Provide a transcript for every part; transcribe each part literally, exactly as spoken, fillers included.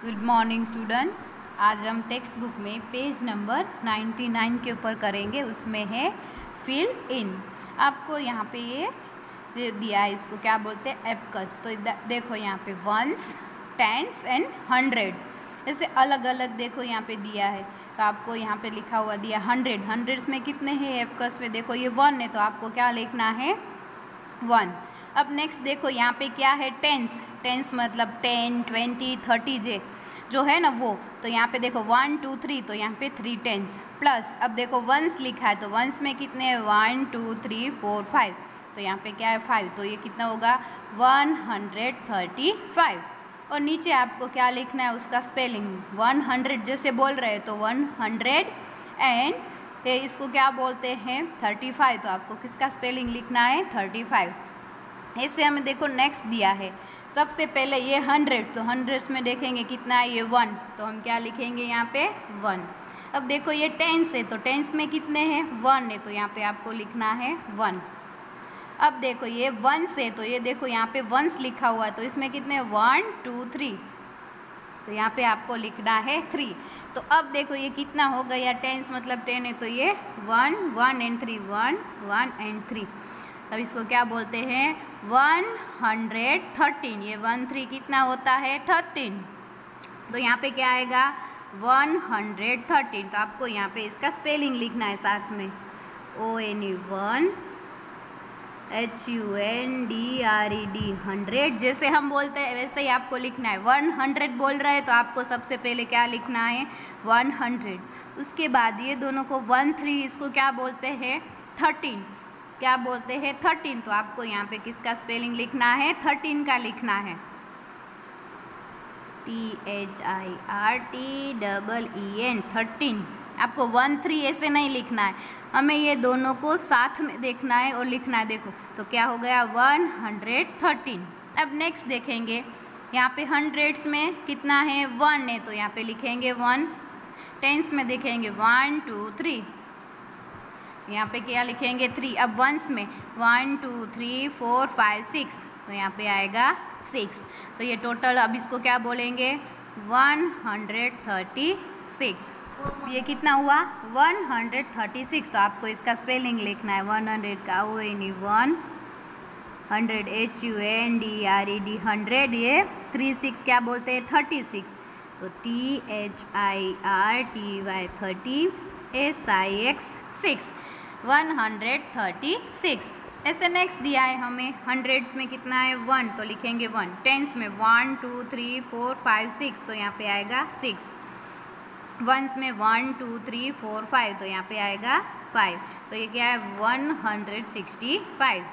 Good morning student. आज हम text book में पेज नंबर निन्यानवे के ऊपर करेंगे। उसमें है फिल इन। आपको यहाँ पे ये जो दिया है इसको क्या बोलते हैं, एबकस। तो देखो यहाँ पे वंस, टेंस एंड हंड्रेड, ऐसे अलग अलग देखो यहाँ पे दिया है। तो आपको यहाँ पे लिखा हुआ दिया हंड्रेड। हंड्रेड्स में कितने हैं एबकस में, देखो ये वन है तो आपको क्या लिखना है, वन। अब नेक्स्ट देखो यहाँ पे क्या है, टेंस। टेंस मतलब टेन, ट्वेंटी, थर्टी जे जो है ना वो। तो यहाँ पे देखो वन टू थ्री, तो यहाँ पे थ्री टेंस प्लस। अब देखो वंस लिखा है तो वंस में कितने हैं, one two three four five, तो यहाँ पे क्या है फाइव। तो ये कितना होगा, वन हंड्रेड थर्टी फाइव। और नीचे आपको क्या लिखना है, उसका स्पेलिंग। वन हंड्रेड जैसे बोल रहे हैं तो वन हंड्रेड एंड इसको क्या बोलते हैं, थर्टी फाइव। तो आपको किसका स्पेलिंग लिखना है, थर्टी फाइव। ऐसे हमें देखो नेक्स्ट दिया है। सबसे पहले ये हंड्रेड, तो हंड्रेड्स में देखेंगे कितना है, ये वन, तो हम क्या लिखेंगे यहाँ पे, वन। अब देखो ये टेंस है तो टेंस में कितने हैं, वन है, तो यहाँ पे आपको लिखना है वन। अब देखो ये वंस है तो ये देखो यहाँ पे वंस लिखा हुआ है, तो इसमें कितने, वन टू थ्री, तो यहाँ पे आपको लिखना है थ्री। तो अब देखो ये कितना हो गया, टेंस मतलब टेन है तो ये one, one and three, one one and three. अब इसको क्या बोलते हैं, वन हंड्रेड थर्टीन। ये वन थ्री कितना होता है, थर्टीन। तो यहाँ पे क्या आएगा, वन हंड्रेड थर्टीन। तो आपको यहाँ पे इसका स्पेलिंग लिखना है साथ में, O N E one, H U N D R E D, hundred. जैसे हम बोलते हैं वैसे ही आपको लिखना है। वन हंड्रेड बोल रहे हैं तो आपको सबसे पहले क्या लिखना है, वन हंड्रेड। उसके बाद ये दोनों को वन थ्री, इसको क्या बोलते हैं, थर्टीन। क्या बोलते हैं, थर्टीन। तो आपको यहाँ पे किसका स्पेलिंग लिखना है, थर्टीन का लिखना है, T H I R T double E N, thirteen. आपको वन थ्री ऐसे नहीं लिखना है, हमें ये दोनों को साथ में देखना है और लिखना है। देखो तो क्या हो गया, वन हंड्रेड थर्टीन। अब नेक्स्ट देखेंगे यहाँ पे हंड्रेड्स में कितना है, वन है, तो यहाँ पे लिखेंगे वन। टेंस में देखेंगे वन टू थ्री, यहाँ पे क्या लिखेंगे, थ्री। अब वंस में one two three four five six, तो यहाँ पे आएगा सिक्स। तो ये टोटल, अब इसको क्या बोलेंगे, वन हंड्रेड थर्टी सिक्स। ये कितना हुआ, वन हंड्रेड थर्टी सिक्स। तो आपको इसका स्पेलिंग लिखना है, वन हंड्रेड का O N E one, hundred H U N D R E D, hundred. ये थ्री सिक्स क्या बोलते हैं, थर्टी सिक्स। तो T H I R T Y thirty, S I X six, one hundred thirty six. ऐसे next दिया है हमें hundreds में कितना है, वन, तो लिखेंगे वन। टेंस में one two three four five six, तो यहाँ पे आएगा सिक्स। वंस में one two three four five, तो यहाँ पे आएगा फाइव। तो ये क्या है, वन हंड्रेड सिक्सटी फाइव।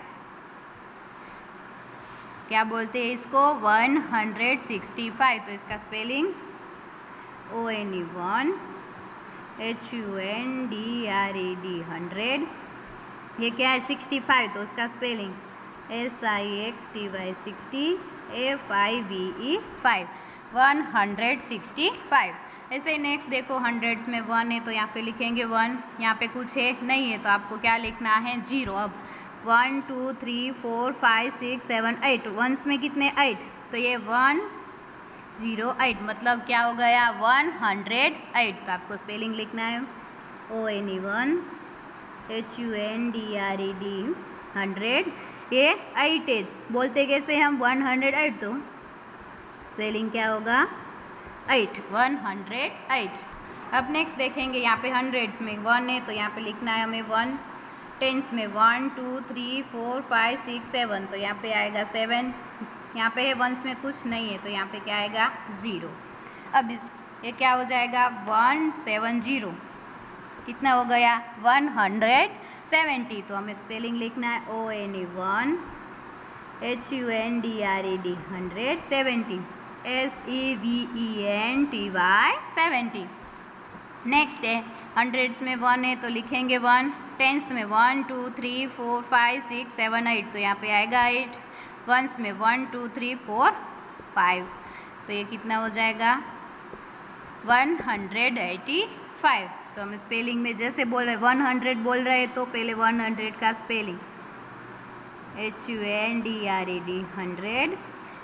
क्या बोलते हैं इसको, वन हंड्रेड सिक्सटी फाइव। तो इसका spelling O N E one, H U N D R E D, hundred. ये क्या है, सिक्सटी फाइव, तो उसका spelling S I X T Y sixty, F I V E five, one hundred sixty five. ऐसे ही next देखो hundreds में one है तो यहाँ पे लिखेंगे वन। यहाँ पे कुछ है नहीं है तो आपको क्या लिखना है, जीरो। अब one two three four five six seven eight, ones में कितने, एट, तो ये वन जीरो एट, मतलब क्या हो गया, वन हंड्रेड एट। तो आपको स्पेलिंग लिखना है, O N E one, H U N D R E D, hundred. ये एट है, बोलते कैसे हम, वन हंड्रेड एट, तो स्पेलिंग क्या होगा, एट, वन हंड्रेड एट। अब नेक्स्ट देखेंगे यहाँ पे हंड्रेड्स में वन है तो यहाँ पे लिखना है हमें वन। टेंस में one two three four five six seven, तो यहाँ पे आएगा सेवन। यहाँ पे है वंस में कुछ नहीं है तो यहाँ पे क्या आएगा, ज़ीरो। अब इस ये क्या हो जाएगा, वन सेवन ज़ीरो, कितना हो गया, वन हंड्रेड सेवेंटी। तो हमें स्पेलिंग लिखना है, O N E one, H U N D R E D, hundred seventy, S E V E N T Y seventy. Next है हंड्रेड्स में वन है तो लिखेंगे वन। टेंस में one two three four five six seven eight, तो यहाँ पे आएगा एट। वंस में one two three four five, तो ये कितना हो जाएगा, वन हंड्रेड एटी फाइव। तो हम स्पेलिंग में जैसे बोल रहे वन हंड्रेड बोल रहे हैं तो पहले वन हंड्रेड का spelling, H U N D R E D, hundred.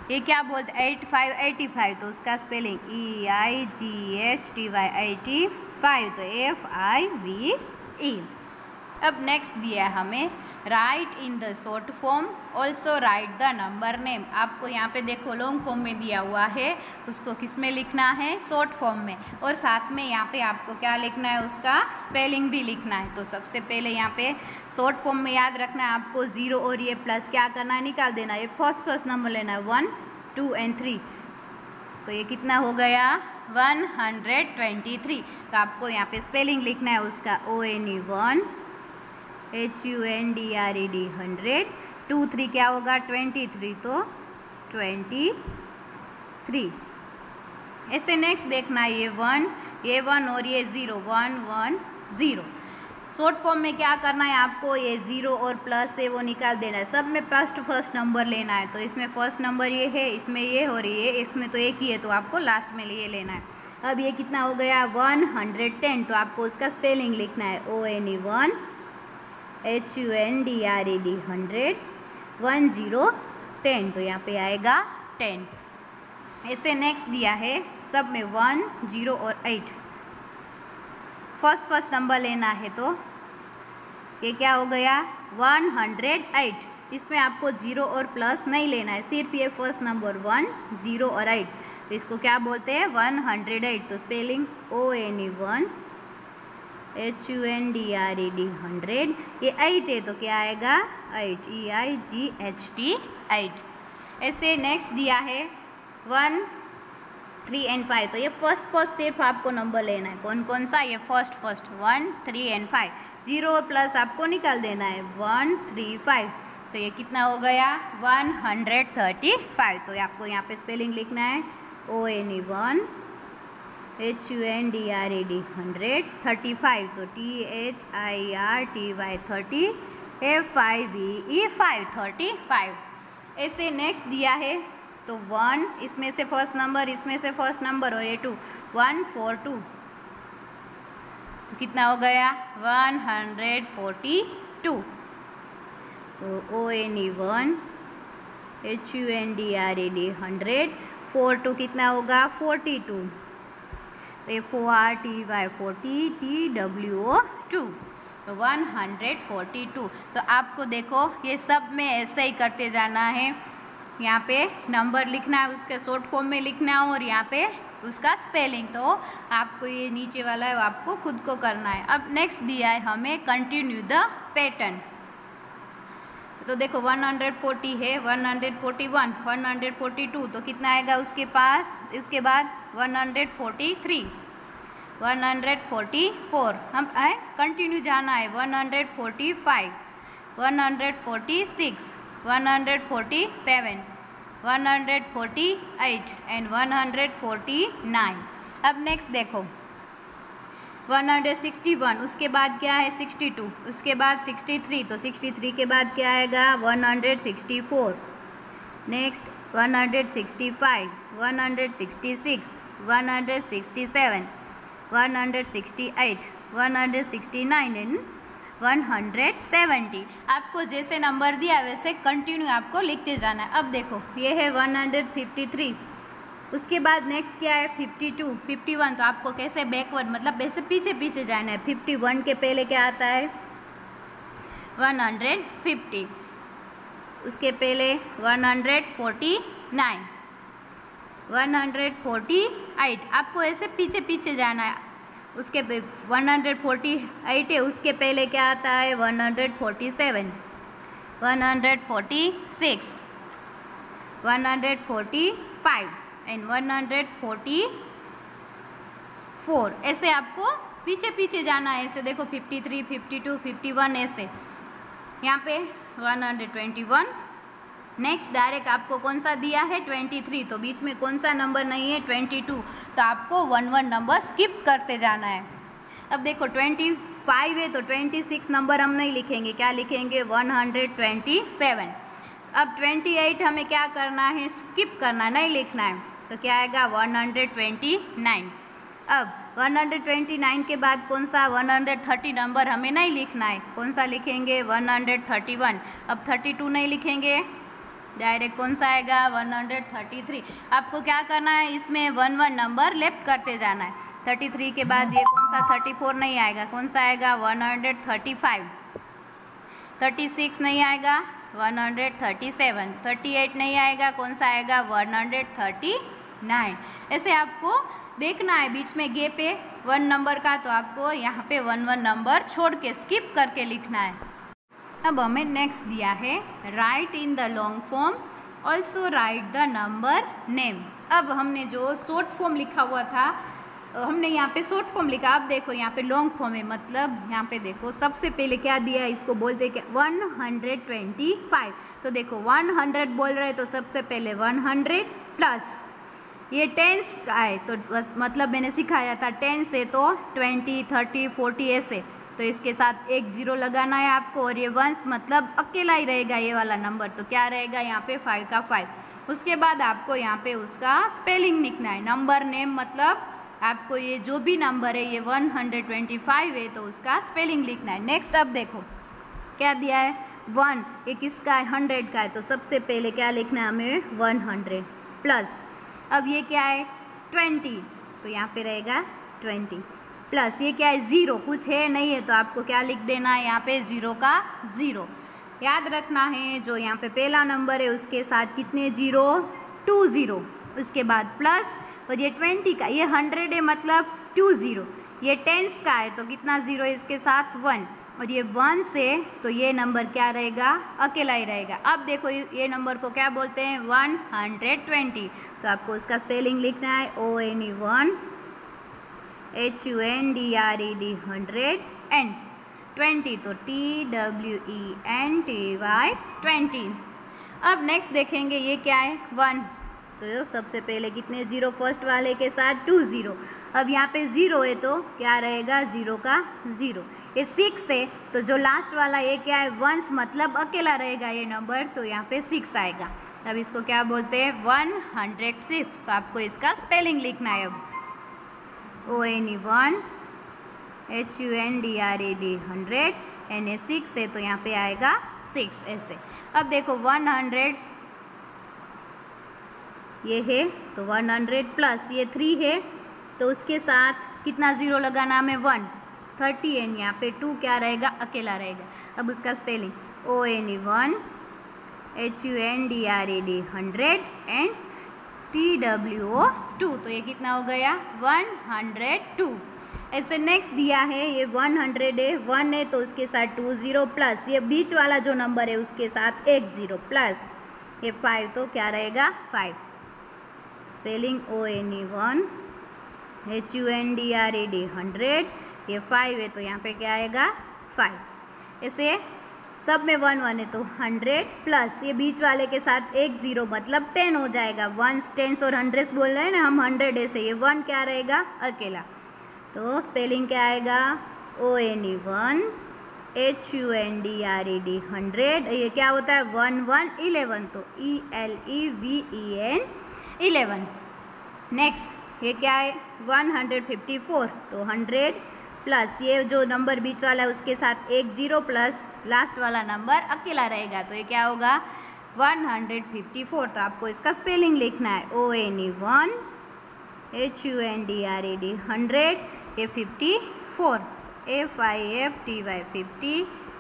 ये क्या बोलते हैं एट फाइव एटी फाइव, तो उसका spelling E I G H T Y eighty five, तो एफ आई वी ई। अब नेक्स्ट दिया है हमें write in the short form also write the number name. आपको यहाँ पे देखो लॉन्ग फॉर्म में दिया हुआ है, उसको किस में लिखना है, शॉर्ट फॉर्म में, और साथ में यहाँ पे आपको क्या लिखना है, उसका स्पेलिंग भी लिखना है। तो सबसे पहले यहाँ पे शॉर्ट फॉर्म में याद रखना है आपको जीरो और ये प्लस क्या करना है, निकाल देना है। ये फर्स्ट फर्स्ट नंबर लेना है वन टू एंड थ्री, तो ये कितना हो गया वन हंड्रेड ट्वेंटी थ्री। तो आपको यहाँ पे स्पेलिंग लिखना है उसका O N E one H U N D R E D hundred, two three क्या होगा ट्वेंटी थ्री, तो ट्वेंटी थ्री। ऐसे नेक्स्ट देखना है ये वन ये वन और ये zero one one zero. Short form में क्या करना है आपको, ये ज़ीरो और प्लस से वो निकाल देना है। सब में फर्स्ट फर्स्ट नंबर लेना है, तो इसमें फर्स्ट नंबर ये है, इसमें ये और ये, इसमें तो एक ही है, तो आपको लास्ट में ये लेना है। अब ये कितना हो गया वन हंड्रेड टेन, तो आपको उसका स्पेलिंग लिखना है O N E one H U N D R E D hundred one zero ten, तो यहाँ पे आएगा टेन। ऐसे नेक्स्ट दिया है सब में वन ज़ीरो और एट, फर्स्ट फर्स्ट नंबर लेना है, तो ये क्या हो गया वन हंड्रेड एट। इसमें आपको जीरो और प्लस नहीं लेना है, सिर्फ ये फर्स्ट नंबर वन ज़ीरो और एट, तो इसको क्या बोलते हैं वन हंड्रेड एट। तो spelling O N E one H U N D R E D hundred, ये एट है तो क्या आएगा eight, E I G H T eight. ऐसे नेक्स्ट दिया है वन थ्री एंड फाइव, तो ये फर्स्ट फर्स्ट सिर्फ आपको नंबर लेना है। कौन कौन सा, ये first first one three and five, zero plus आपको निकाल देना है वन थ्री फाइव, तो ये कितना हो गया वन हंड्रेड थर्टी फाइव। तो आपको यहाँ पे स्पेलिंग लिखना है O N E one H U N D R E D hundred thirty five, तो T H I R T Y thirty F I V E five thirty five. ऐसे next दिया है तो वन, इसमें से first number, इसमें से first number, और ये टू वन फोर टू, तो कितना हो गया वन हंड्रेड फोर्टी टू। तो O N E one H U N D R E D hundred four two कितना होगा forty two, F O R T Y forty T W O two, तो one hundred forty two. तो आपको देखो ये सब में ऐसे ही करते जाना है, यहाँ पे नंबर लिखना है, उसके शॉर्ट फॉर्म में लिखना है, और यहाँ पे उसका स्पेलिंग, तो आपको ये नीचे वाला है वो आपको खुद को करना है। अब नेक्स्ट दिया है हमें कंटिन्यू द पैटर्न, तो देखो वन हंड्रेड फोर्टी है, one hundred forty one, one hundred forty two, तो कितना आएगा उसके पास, उसके बाद one hundred forty three, one hundred forty four, हम आए कंटिन्यू जाना है, one hundred forty five, one hundred forty six, one hundred forty seven, one hundred forty eight and one hundred forty nine. अब नेक्स्ट देखो one hundred sixty one, उसके बाद क्या है सिक्सटी टू, उसके बाद सिक्सटी थ्री, तो सिक्सटी थ्री के बाद क्या आएगा one hundred sixty four, next one hundred sixty five, one hundred sixty six, one hundred sixty seven, one hundred sixty eight, one hundred sixty nine and one hundred seventy. आपको जैसे number दिया वैसे continue आपको लिखते जाना है। अब देखो ये है वन हंड्रेड फिफ्टी थ्री, उसके बाद नेक्स्ट क्या है फिफ्टी टू, फिफ्टी वन, तो आपको कैसे बैकवर्ड मतलब ऐसे पीछे पीछे जाना है। फिफ्टी वन के पहले क्या आता है वन हंड्रेड फिफ्टी, उसके पहले one hundred forty nine, one hundred forty eight, आपको ऐसे पीछे पीछे जाना है। उसके वन हंड्रेड फोर्टी एट है, उसके पहले क्या आता है one hundred forty seven, one hundred forty six, one hundred forty five and one hundred forty four. ऐसे आपको पीछे पीछे जाना है। ऐसे देखो fifty three, fifty two, fifty one, ऐसे यहाँ पे one hundred twenty one. Next direct आपको कौन सा दिया है ट्वेंटी थ्री, तो बीच में कौन सा नंबर नहीं है ट्वेंटी टू, तो आपको वन वन नंबर स्किप करते जाना है। अब देखो ट्वेंटी फाइव है तो ट्वेंटी सिक्स नंबर हम नहीं लिखेंगे, क्या लिखेंगे वन हंड्रेड ट्वेंटी सेवन। अब ट्वेंटी एट हमें क्या करना है स्किप करना, नहीं लिखना है, तो क्या आएगा वन हंड्रेड ट्वेंटी नाइन। अब वन हंड्रेड ट्वेंटी नाइन के बाद कौन सा वन हंड्रेड थर्टी नंबर हमें नहीं लिखना है, कौन सा लिखेंगे वन हंड्रेड थर्टी वन। अब थर्टी टू नहीं लिखेंगे, डायरेक्ट कौन सा आएगा वन हंड्रेड थर्टी थ्री। आपको क्या करना है, इसमें वन वन नंबर लेफ्ट करते जाना है। थर्टी थ्री के बाद ये कौन सा थर्टी फोर नहीं आएगा, कौन सा आएगा one hundred thirty five. Thirty six नहीं आएगा one hundred thirty seven. Thirty eight नहीं आएगा, कौन सा आएगा वन हंड्रेड थर्टी नाइन। ऐसे आपको देखना है बीच में गैप है वन नंबर का, तो आपको यहाँ पे वन वन नंबर छोड़ के स्किप करके लिखना है। अब हमें नेक्स्ट दिया है write in the long form also write the number name. अब हमने जो शॉर्ट फॉर्म लिखा हुआ था, हमने यहाँ पे शॉर्ट फॉर्म लिखा। अब देखो यहाँ पे लॉन्ग फॉर्म है, मतलब यहाँ पे देखो सबसे पहले क्या दिया है, इसको बोलते क्या वन हंड्रेड ट्वेंटी फाइव। तो देखो वन हंड्रेड बोल रहे हैं तो सबसे पहले वन हंड्रेड प्लस ये टेंस का है, तो मतलब मैंने सिखाया था टेंस है तो ट्वेंटी थर्टी फोर्टी ऐसे, तो इसके साथ एक जीरो लगाना है आपको। और ये वंस मतलब अकेला ही रहेगा ये वाला नंबर, तो क्या रहेगा यहाँ पे फाइव का फाइव। उसके बाद आपको यहाँ पे उसका स्पेलिंग लिखना है। नंबर नेम मतलब आपको ये जो भी नंबर है ये वन हंड्रेड ट्वेंटी फाइव है तो उसका स्पेलिंग लिखना है। नेक्स्ट अब देखो क्या दिया है, वन ये किसका है, हंड्रेड का है, तो सबसे पहले क्या लिखना है हमें वन हंड्रेड प्लस। अब ये क्या है ट्वेंटी, तो यहाँ पे रहेगा ट्वेंटी प्लस ये क्या है ज़ीरो, कुछ है नहीं है तो आपको क्या लिख देना है यहाँ पे ज़ीरो का ज़ीरो। याद रखना है जो यहाँ पे पहला नंबर है उसके साथ कितने ज़ीरो, टू ज़ीरो। उसके बाद प्लस और ये ट्वेंटी का, ये हंड्रेड है मतलब टू ज़ीरो। ये टेंस का है तो कितना ज़ीरो है इसके साथ वन, और ये वन से तो ये नंबर क्या रहेगा अकेला ही रहेगा। अब देखो ये नंबर को क्या बोलते हैं वन हंड्रेड ट्वेंटी, तो आपको उसका स्पेलिंग लिखना है O N E one H U N D R E D hundred and twenty तो T W E N T Y twenty. अब नेक्स्ट देखेंगे ये क्या है वन, तो सबसे पहले कितने ज़ीरो फर्स्ट वाले के साथ टू ज़ीरो। अब यहाँ पे ज़ीरो है तो क्या रहेगा ज़ीरो का ज़ीरो। ये सिक्स है तो जो लास्ट वाला ये क्या है वंस मतलब अकेला रहेगा ये नंबर, तो यहाँ पे सिक्स आएगा। अब इसको क्या बोलते हैं वन हंड्रेड सिक्स, तो आपको इसका स्पेलिंग लिखना है। अब O N E one H U N D R A D hundred N A six है तो यहाँ पे आएगा सिक्स ऐसे। अब देखो वन हंड्रेड ये है तो वन हंड्रेड प्लस ये थ्री है तो उसके साथ कितना ज़ीरो लगाना हमें वन, थर्टी एन यहाँ पे टू क्या रहेगा अकेला रहेगा। अब उसका spelling O N E one H U N D R A D hundred and T W O two, तो ये कितना हो गया वन हंड्रेड टू। ऐसे नेक्स्ट दिया है ये वन हंड्रेड है, वन है तो उसके साथ टू ज़ीरो प्लस ये बीच वाला जो नंबर है उसके साथ एक ज़ीरो प्लस ये फाइव, तो क्या रहेगा five. Spelling O N E one H U N D R A D hundred, ये फाइव है तो यहाँ पे क्या आएगा फाइव। ऐसे सब में वन वन है तो हंड्रेड प्लस ये बीच वाले के साथ एक ज़ीरो मतलब टेन हो जाएगा। वंस टेंस और हंड्रेड्स बोल रहे हैं ना हम, हंड्रेड ऐसे ये वन क्या रहेगा अकेला, तो स्पेलिंग क्या आएगा O N E one H U N D R E D hundred, ये क्या होता है वन वन इलेवन, तो E L E V E N eleven. Next ये क्या है वन हंड्रेड फिफ्टी फोर, तो हंड्रेड प्लस ये जो नंबर बीच वाला है उसके साथ एक जीरो प्लस लास्ट वाला नंबर अकेला रहेगा, तो ये क्या होगा वन हंड्रेड फिफ्टी फोर। तो आपको इसका स्पेलिंग लिखना है O N E one H U N D R E D hundred, ये fifty four F I F T Y fifty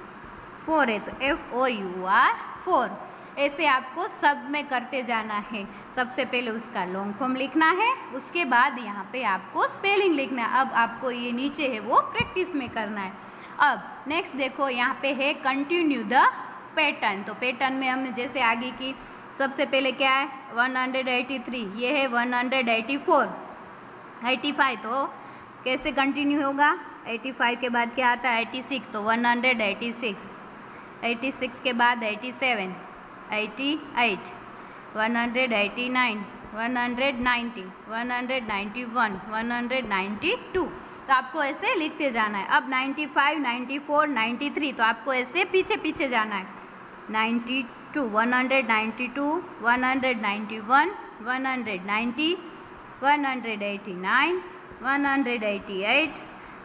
four है तो F O U R four. ऐसे आपको सब में करते जाना है। सबसे पहले उसका लॉन्ग फॉर्म लिखना है, उसके बाद यहाँ पे आपको स्पेलिंग लिखना है। अब आपको ये नीचे है वो प्रैक्टिस में करना है। अब नेक्स्ट देखो यहाँ पे है कंटिन्यू द पैटर्न, तो पैटर्न में हम जैसे आगे की सबसे पहले क्या है वन हंड्रेड एटी थ्री, ये है one hundred eighty four, eighty five, तो कैसे कंटिन्यू होगा एटी फाइव के बाद क्या आता है एटी सिक्स, तो one hundred eighty six, eighty six के बाद eighty seven, eighty eight, one hundred eighty nine, one hundred ninety, one hundred ninety one, one hundred ninety two, तो आपको ऐसे लिखते जाना है। अब ninety five, ninety four, ninety three, तो आपको ऐसे पीछे पीछे जाना है। Ninety two, one hundred ninety two, one hundred ninety one, one hundred ninety, one hundred eighty nine, one hundred eighty eight,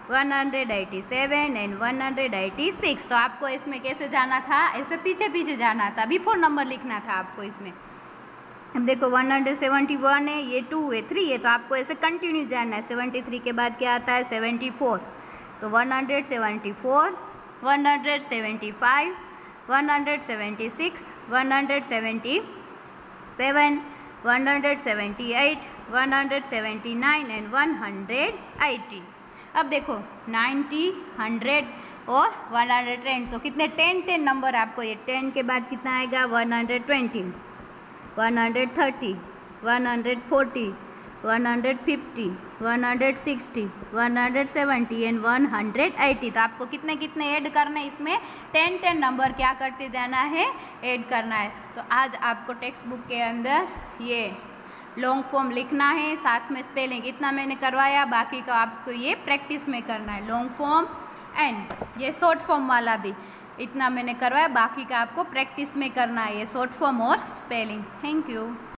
one hundred eighty seven and one hundred eighty six. तो आपको इसमें कैसे जाना था, ऐसे पीछे पीछे जाना था, बिफोर नंबर लिखना था आपको इसमें। अब देखो वन हंड्रेड सेवेंटी वन है, ये टू है, थ्री है, तो आपको ऐसे कंटिन्यू जाना है। सेवेंटी थ्री के बाद क्या आता है, सेवेंटी फोर, तो one hundred seventy four, one hundred seventy five, one hundred seventy six, one hundred seventy seven, one hundred seventy eight, one hundred seventy nine and one hundred eighty. अब देखो ninety, hundred और one hundred ten, तो कितने ten ten number आपको, ये ten के बाद कितना आएगा, one hundred twenty, one hundred thirty, one hundred forty, one hundred fifty, one hundred sixty, one hundred seventy and one hundred eighty. तो आपको कितने कितने ऐड करना है, इसमें टेन टेन नंबर क्या करते जाना है, ऐड करना है। तो आज आपको टेक्स्ट बुक के अंदर ये लॉन्ग फॉर्म लिखना है, साथ में स्पेलिंग इतना मैंने करवाया, बाकी का आपको ये प्रैक्टिस में करना है। लॉन्ग फॉर्म एंड ये शॉर्ट फॉर्म वाला भी इतना मैंने करवाया, बाकी का आपको प्रैक्टिस में करना है, ये शॉर्ट फॉर्म और स्पेलिंग। Thank you.